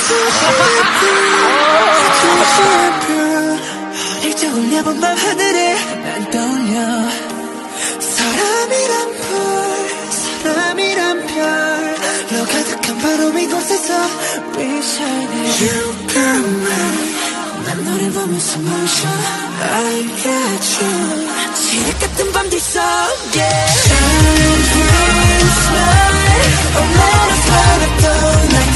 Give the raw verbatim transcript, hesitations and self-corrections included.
일찍 올려본 밤 하늘에 난 떠올려 사람이란 불 사람이란 별로 가득한 바로 이곳에서 We shine You got me 난 너를 보면서 멈춰 I got you 지륵 같은 밤들 속에 Shine, shine, shine 얼마나 살았던 날